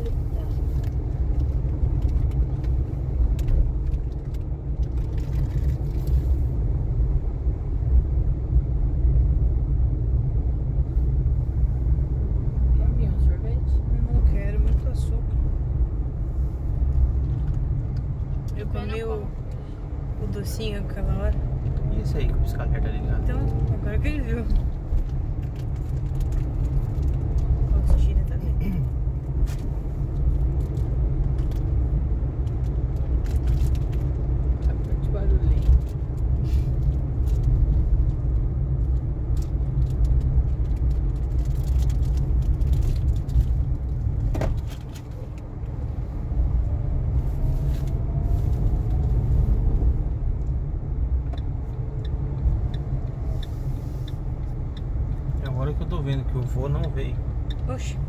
Docinho aquela hora. E esse aí que o pisca-alerta tá ligado? Então, agora que ele viu. Os tira também. Tá muito barulhinho. Agora que eu tô vendo que o vô não veio. Oxi.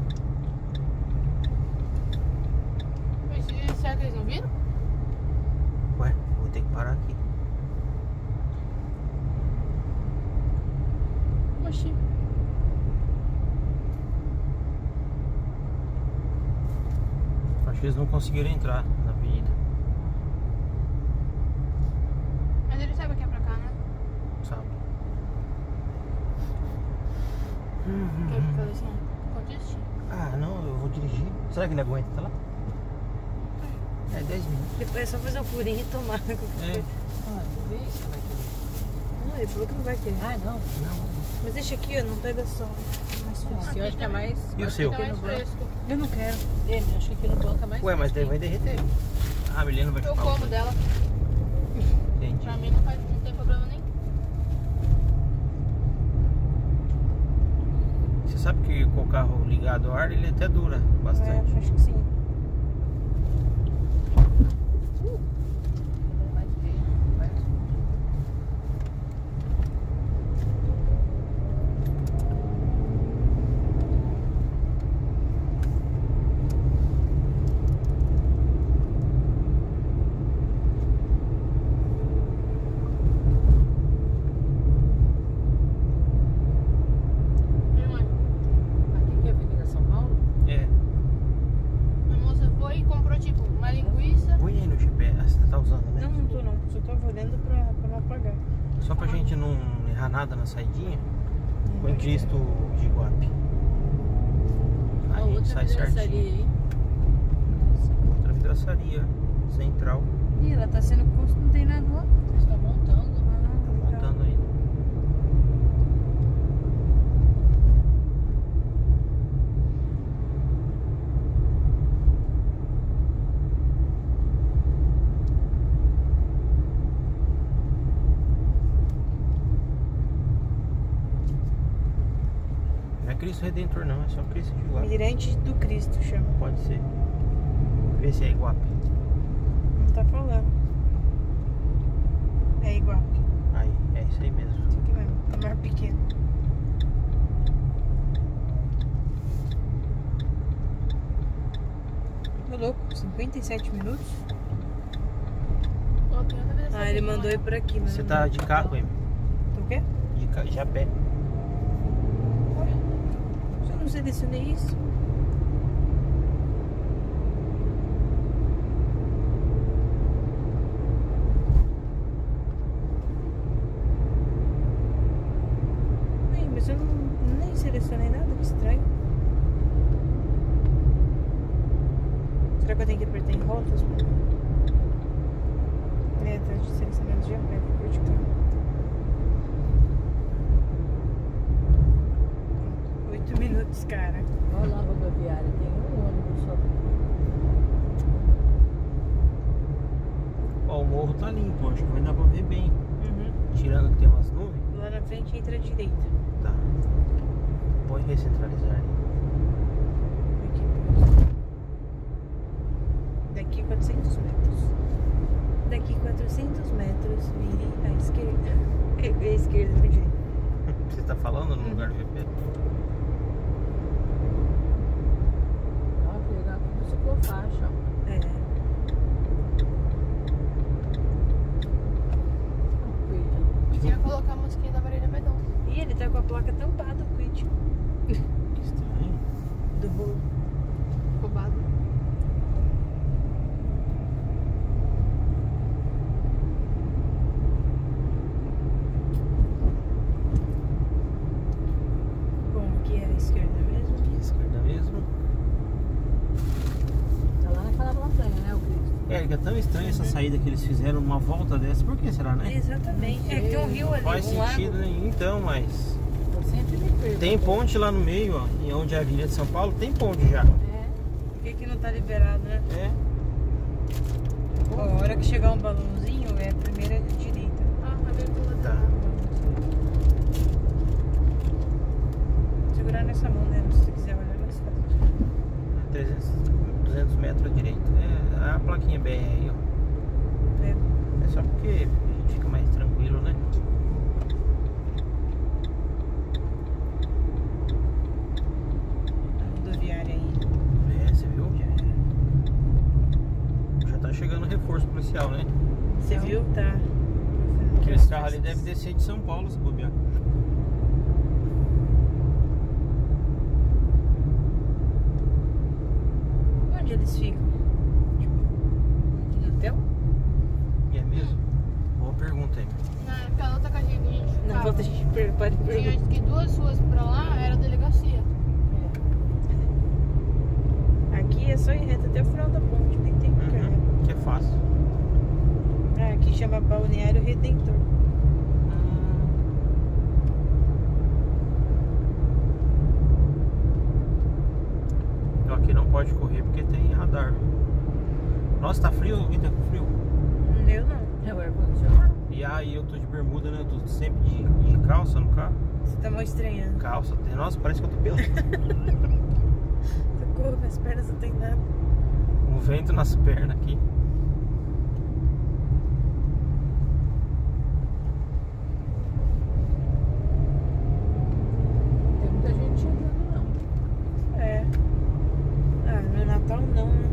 Mas será que eles não viram? Ué, vou ter que parar aqui. Oxi. Acho que eles não conseguiram entrar na avenida. Mas ele sabe que é pra cá, né? Sabe? Quer fazer assim? Pode assistir. Ah, não, eu vou dirigir. Será que ele aguenta até lá? É 10 minutos. Depois é só fazer um furinho e tomar. É. Ah, não vê isso, vai querer. Não, ele falou que não vai querer. Ah, não. Não. Mas deixa aqui, ó, não pega sol. Mais fácil. Eu acho que é mais. E o seu? Fica mais fresco. Eu não quero. Ele, acho que aqui no banco é mais Ué, mas daí fresquinho. vai derreter. Ah, a Milena vai Eu ficar. como dela. Entendi. Pra mim não tem problema nenhum. Você sabe que com o carro ligado ao ar, ele até dura bastante. Acho que sim. Aqui que é a Avenida São Paulo? É. A moça foi e comprou tipo uma linguiça. Põe aí no GPS. Ah, você tá usando, né? Não, não tô não. Só tava olhando pra não apagar. Só pra gente não errar nada na saidinha. Põe Cristo de Iguape. Aí a gente sai certinho. Aí. Outra vidraçaria central. Ih, ela tá sendo custo, não tem nada lá. Eles estão montando. Tá montando ainda. Não é Cristo Redentor não, é só Cristo de Iguape. Mirante do Cristo chama. Pode ser. Vê se é Iguape. Não tá falando. É igual. Aí, é isso aí mesmo. Isso aqui mesmo. É mais pequeno. Ô louco, 57 minutos? Ó, tem outra vez Ah, ele mandou ir por aqui, mas Você não tá dá. de carro, hein? Tá o quê? De a pé. Eu não selecionei isso. Ai, mas eu nem selecionei nada, que estranho. Será que eu tenho que apertar em rotas? É, tá de selecionamento de a pé, vou pôr de carro. 8 minutos, cara. Olha lá a rodoviária, tem um ônibus só. Ó, o morro tá limpo, acho que vai dar pra ver bem. Uhum. Tirando que tem umas nuvens. Lá na frente entra à direita. Tá. Põe recentralizar aí. Aqui. Daqui 400 metros. Daqui 400 metros, vire à esquerda. É a esquerda, não é direita. Você tá falando no lugar do GP? Ó, que legal, tudo ciclofaixa, ó. É. Podia colocar a musiquinha da Marília Mendonça. E ele tá com a placa tampada, o Quid. Que estranho. Do rolo. Roubado. estranha essa saída que eles fizeram, uma volta dessa. Por que será, né? Exatamente. É que tem um rio ali, Faz um lago. sentido, né? Então, mas Eu sempre me pergunto. tem ponte lá no meio, ó. E onde é a Avenida de São Paulo, tem ponte já. É. Por que não tá liberado, né? É. Ó, a hora que chegar um balãozinho, é a primeira direita. Ah, cadê tudo? Tá. Segurar nessa mão, né? Se você quiser olhar mais fácil. 200 metros à direita. É a plaquinha BR aí, ó. É. É só porque a gente fica mais tranquilo, né? A rodoviária aí. É, você viu? Já era. Já tá chegando reforço policial, né? Você viu? Tá. Aqueles carros ali devem descer de São Paulo, se bobear. Onde eles ficam? No hotel? E é mesmo? Boa pergunta aí. Naquela outra casinha que a gente Não vou ficava, deixar de perguntar. tinha acho que 2 ruas pra lá, era a delegacia. Aqui é só ir reto até o final da ponte, nem tem que carregar. Que é fácil. Ah, aqui chama Balneário Redentor. Então aqui não pode correr porque tem radar. Nossa, tá frio, Vitor, frio. Eu não. É o ar-condicionado. E aí eu tô de bermuda, né? Eu tô sempre de calça no carro. Você tá mal estranhando. Calça. Nossa, parece que eu tô pelado. Socorro, minhas pernas não tem nada. Um vento nas pernas aqui. Tem muita gente chegando, não. É. Ah, no Natal não, né?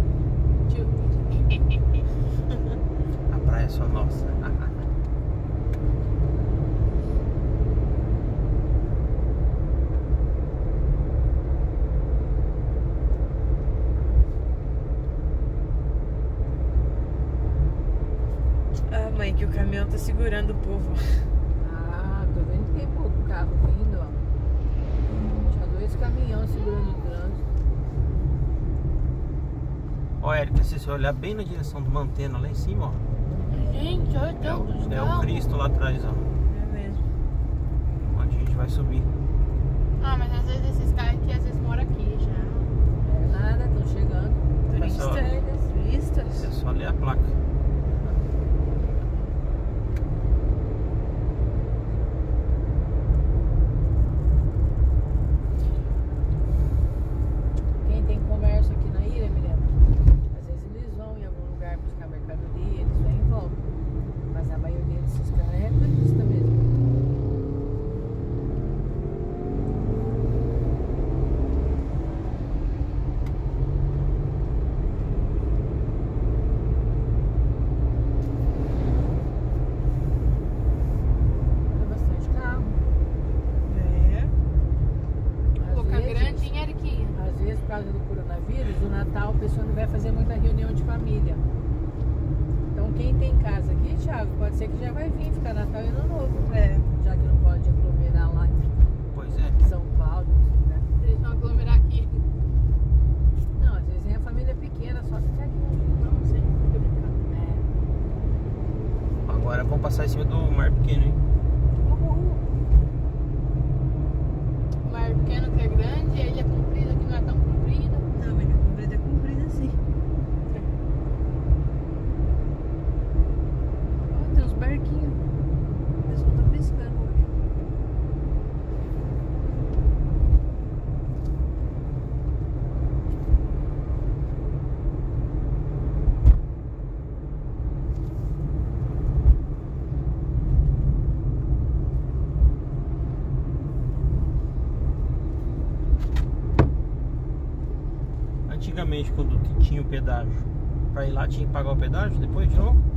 A praia é só nossa. Ah, mãe, que o caminhão tá segurando o povo. Ah, tô vendo que tem pouco carro vindo, ó. Tinha 2 caminhões segurando o trânsito. Ó, Érica, se você olhar bem na direção do Mantena, lá em cima, ó. Gente, olha tantos É o carros. Cristo lá atrás, ó. É mesmo. Onde a gente vai subir. Ah, mas às vezes esses caras aqui, às vezes moram aqui já. É nada, estão chegando. Pessoal, Turistas. É só ler a placa. Quem tem comércio aqui na ilha, Milena, às vezes eles vão em algum lugar buscar mercadoria, eles vêm e voltam. Mas a maioria desses caras é turista mesmo. É bastante carro. É. Às Boca vezes- Grande em Ariquinha. Às vezes, por causa do coronavírus, no Natal a pessoa não vai fazer muita reunião de família. Então, quem tem casa aqui, Thiago, pode ser que já vai vir ficar Natal e Ano Novo. É. Já que não pode aglomerar lá em Pois é. São Paulo, né? Eles vão aglomerar aqui. Não, às vezes é a família pequena, só ficar aqui. Não sei, tô brincando. É. Agora vamos passar em cima do Mar Pequeno, hein? O mar pequeno que é grande, a ilha comprida que não é tão comprida. Não, mas é comprida sim. Ó, tem uns barquinhos. O pessoal tá pescando hoje. Antigamente, quando tinha o pedágio, pra ir lá tinha que pagar o pedágio depois de novo?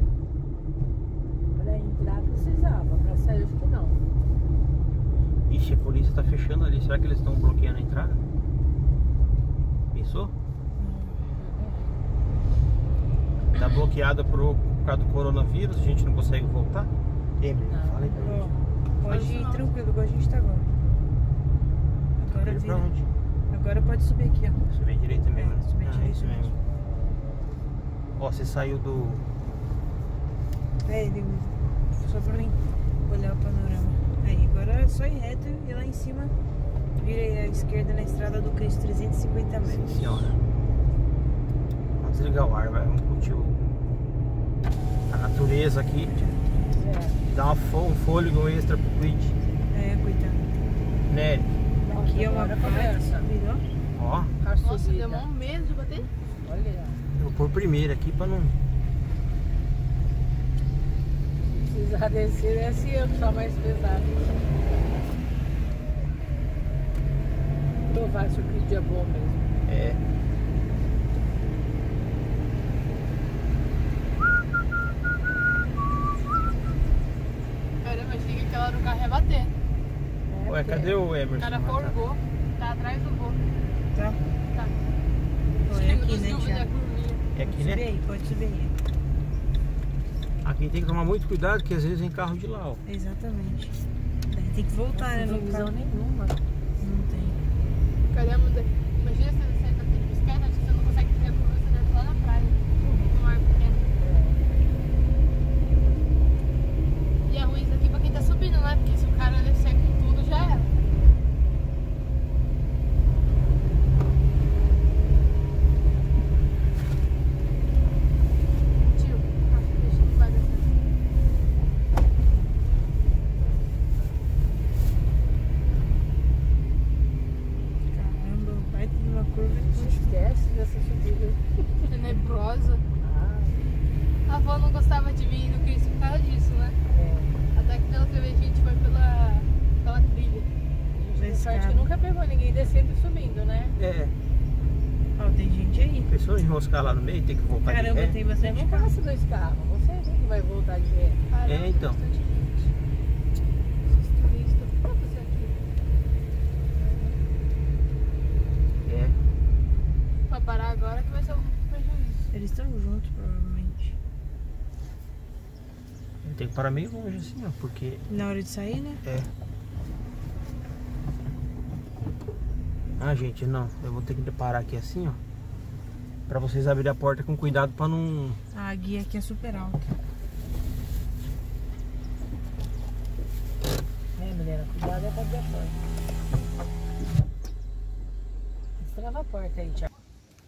Pra entrar precisava, pra sair acho que não. Ixi, a polícia tá fechando ali. Será que eles estão bloqueando a entrada? Pensou? Tá bloqueada por causa do coronavírus, a gente não consegue voltar? Emily, Não. fala aí pra Ó, gente. pode ir tranquilo, igual a gente tá agora. Agora Tranquilo pra vira. onde? Agora pode subir aqui, ó. Subir direita mesmo, né? Subir Ah, direita isso mesmo. mesmo. Ó, você saiu do... Só pra mim olhar o panorama. Aí, agora é só ir reto e lá em cima virei à esquerda na estrada do Cristo, 350 metros. Sim, senhora. Vamos desligar o ar, vai. Vamos curtir a natureza aqui. É. Dá um fôlego extra pro Quid. É, coitado. Nery. Aqui é uma Agora parte, começa. virou? Ó, A Nossa, subida. deu um medo de bater. Olha, eu vou pôr primeiro aqui pra não... se precisar descer, desce eu, que sou a mais pesado. Provar se o vídeo é bom mesmo. É. Caramba, achei que aquela hora o carro ia bater. Ué, cadê o Emerson? O cara forgou. Tá atrás do voo. Tá. Tá. Bom, é aqui, né, Da Thiago? curvinha. É aqui, Subir né? aí, pode subir aí. Aqui tem que tomar muito cuidado, porque às vezes vem carro de lá, ó. Exatamente. Daí tem que voltar, né, Não no tem carro. visão nenhuma. Não tem. Caramba, imagina se você senta aqui de bicicleta, acho que você não consegue ver a curva, você deve lá na praia. No mar pequeno. E é ruim isso aqui pra quem tá subindo, né? Porque se o cara descer com tudo, já era. Tio, deixa que vai descer. Caramba, vai ter uma curva Não aqui. esquece dessa subida. Tenebrosa. Ah, A avó não gostava de vir no Cristo por causa disso, né? é. Até que pela outra vez a gente foi pela trilha. A gente Esse sorte cara. que nunca pegou ninguém descendo e subindo, né? É. Ó, tem gente aí. Pessoa enroscar lá no meio, tem que voltar Caramba, de ré. tem Você bastante não carro. passa dois carros, você que vai voltar de ré. Caramba, É, então. bastante gente. Esses turistas, o que tá fazendo aqui? É. Pra parar agora que vai ser um prejuízo. Eles estão juntos, provavelmente. Tem que parar meio longe assim, ó, porque... Na hora de sair, né? É. Ah, gente, não. Eu vou ter que parar aqui assim, ó. Pra vocês abrirem a porta com cuidado pra não... A guia aqui é super alta. É, mulher, cuidado é pra abrir a porta. Destrava a porta aí, Thiago.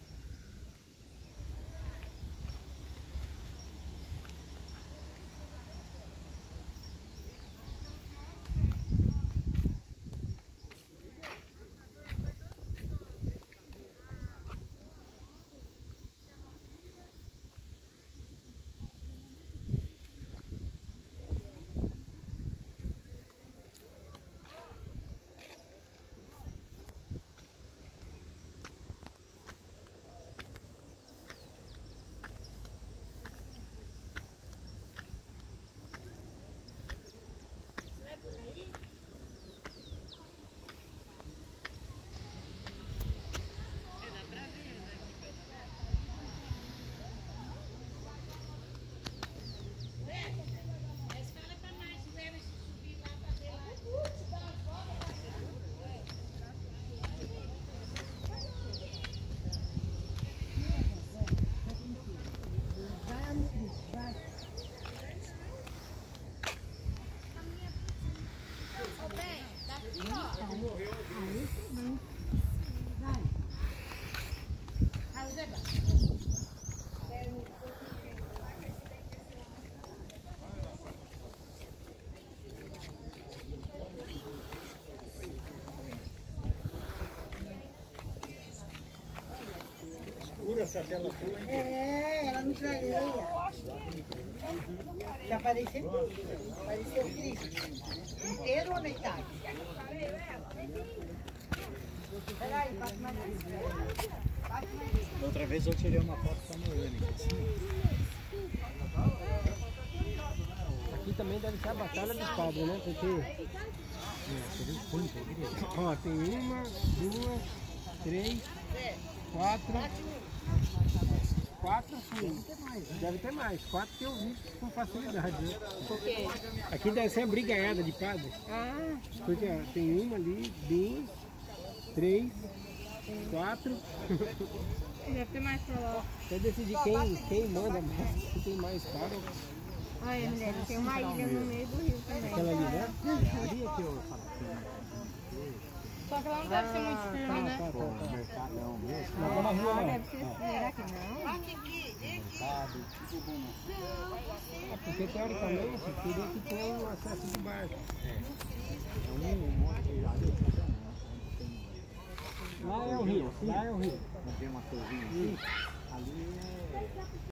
É, ela não clareia. Já parecia o Cristo. Inteiro ou metade? Peraí, passa mais. Outra vez eu tirei uma foto com a Noêmia. Aqui também deve ser a batalha dos padres, né? Porque... Ó, tem uma, duas, três, quatro... Quatro, sim. Deve ter mais. Quatro que eu vi com facilidade, né? Por quê? Aqui deve ser a brigaiada de padre. Ah, Porque ó, tem uma ali, duas, três, quatro. Deve ter mais pra lá. Quer decidir quem manda mais, quem tem mais caro. Olha, mulher, tem uma ilha no meio do rio também. Aquela ali, né? É ali que eu falo. Só que ela não deve ser muito firme, né? O mercadão mesmo. Naquela rua lá. Deve ser, será que não? Mercado. Porque teoricamente teria que ter um acesso de barco. É um monte de areia. Lá é o rio, lá é o rio. Não tem uma torrinha aqui? Ali é